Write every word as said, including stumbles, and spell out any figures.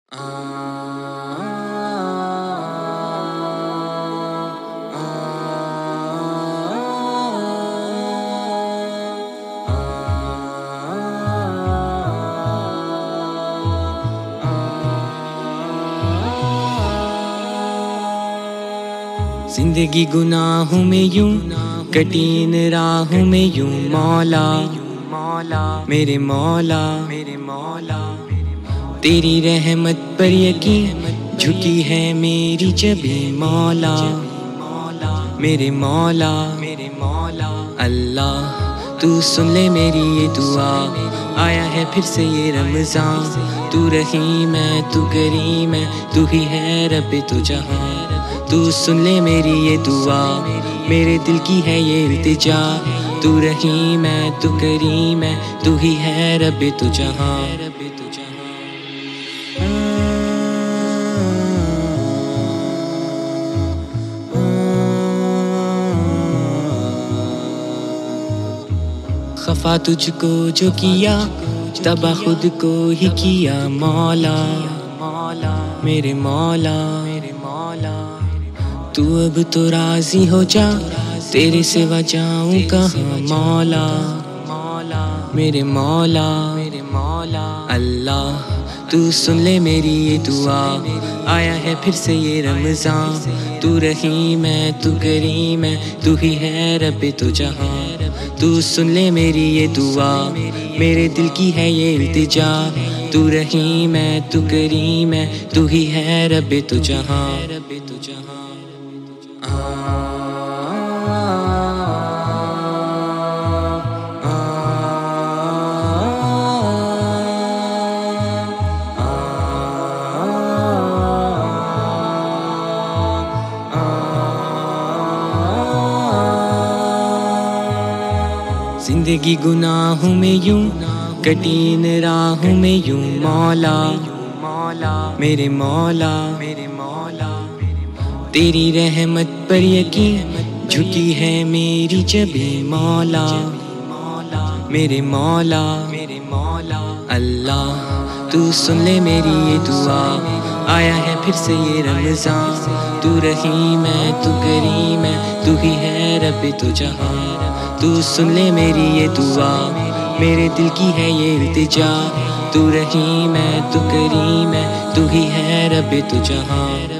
आ, आ, जिंदगी गुनाहों में यूं कठिन राहों में यूं मौला मेरे मौला मेरे मौला तेरी रहमत पर यकीन झुकी है मेरी जबी मौला मेरे मौला मेरे मौला अल्लाह तू सुन ले मेरी ये दुआ। आया है फिर से ये रमज़ान, तू रहीम है तू करीम है, तू ही है रब तू जहां। तू सुन ले मेरी ये दुआ, मेरे दिल की है ये इल्तिजा। तू रहीम है तू करीम है, तू ही है रब तू जहां। खफा तुझको जो किया, तबाह खुद को ही किया मौला मेरे मौला मेरे मौला। तू अब तो राजी हो जा, तेरे सिवा जाऊं कहाँ मौला मेरे मौला मेरे मौला अल्लाह तू सुन ले मेरी ये दुआ। आया है फिर से ये रमज़ान, तू रहीम है तू करीम है, तू ही है रब तू जहां। तू सुन ले मेरी ये दुआ, मेरे दिल की है ये इल्तिजा। तू रहीम है तू करीम है, तू ही है रब तू जहां। जिंदगी गुनाहों में यूं कठिन राहों में यूं मौला मेरे मौला मेरे मौला तेरी रहमत पर यकीन झुकी है मेरी जबी मौला मेरे मौला मेरे मौला अल्लाह तू सुन ले मेरी ये दुआ। आया है फिर से ये रमज़ान, तू रहीम है तू करीम है, तू ही है रब तू जहां। तू सुन ले मेरी ये दुआ, मेरे दिल की है ये इल्तिजा। तू रहीम है तू करीम है, तू ही है रब तू जहां।